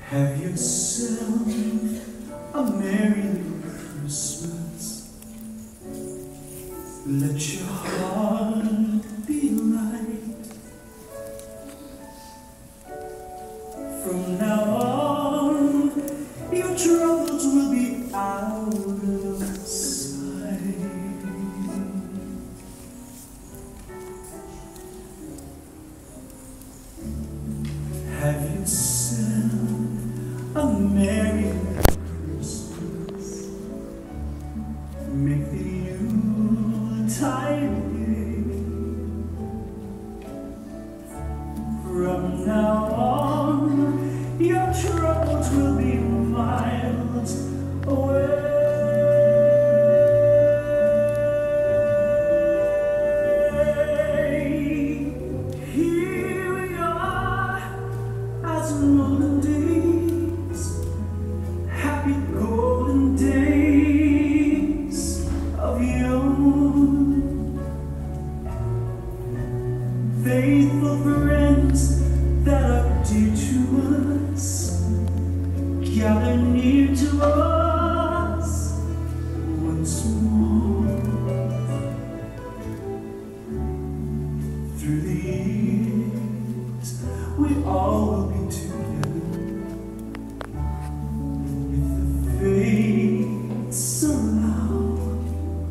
Have yourself a merry little Christmas. Let your heart be light. From now on, your troubles will be out of sight. Have yourself a merry Christmas. Make the Yuletide gay. From now on, your troubles will be miles away. Here we are, as in olden days, happy golden days of yore. Faithful friends that are dear to us, gather near to us once more. Through the years, we all will be together, with the fates around.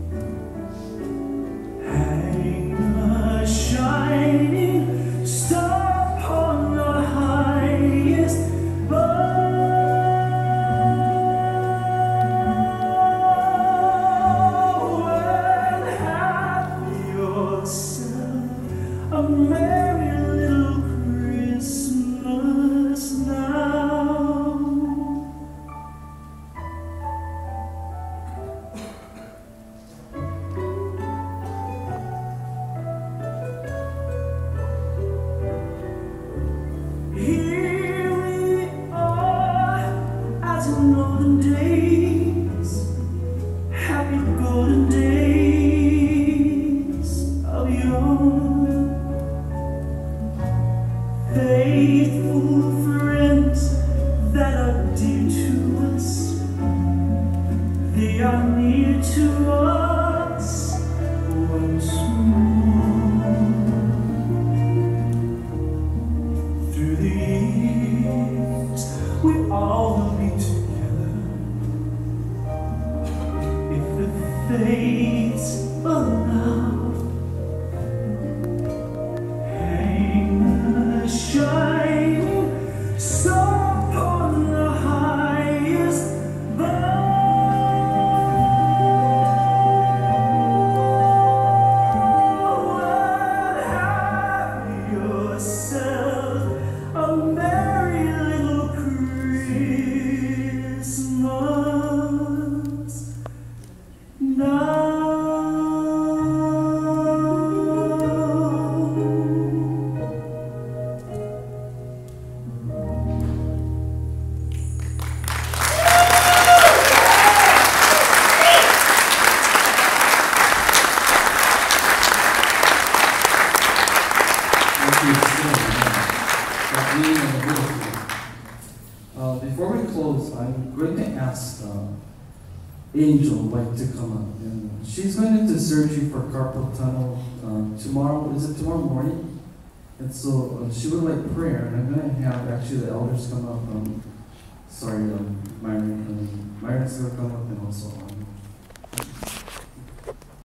Hang a shining star upon the highest bough, and have yourself a merry little Christmas now. Here we are, as in olden days, happy golden days of yore. Faithful friends that are dear to us, they are near to us once more. Through the years, we all will be together, if the fates allow. Hang a shining star upon the highest bough, and have yourself a merry little Christmas now. Before we close, I'm going to ask Angel like to come up, and she's going into surgery for carpal tunnel tomorrow. Is it tomorrow morning? And so she would like prayer, and I'm going to have actually the elders come up. Myron's going to come up, and also